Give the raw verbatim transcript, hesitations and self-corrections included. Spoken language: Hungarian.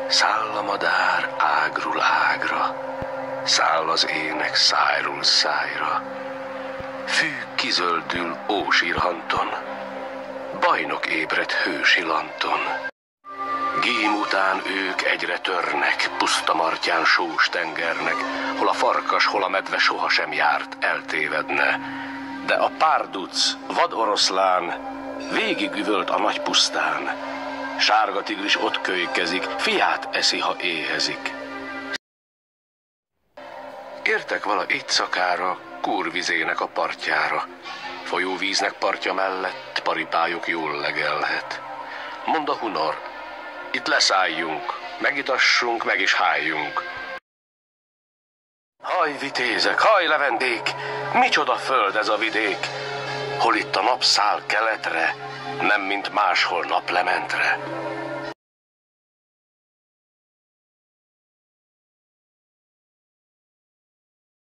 Száll a madár ágról ágra, száll az ének szájról szájra. Fű kizöldül ósírhanton, bajnok ébred hősi lanton. Gím után ők egyre törnek, puszta martyán sós tengernek, hol a farkas, hol a medve sohasem járt, eltévedne. De a párduc, vad oroszlán végigüvölt a nagy pusztán. Sárga tigris ott kölykezik, fiát eszi, ha éhezik. Értek vala éjszakára, kúrvizének a partjára. Folyóvíznek partja mellett paripályok jól legelhet. Mond a hunor, itt leszálljunk, megitassunk, meg is háljunk. Haj, vitézek, haj, levendék, micsoda föld ez a vidék, hol itt a nap száll keletre, nem mint máshol naplementre.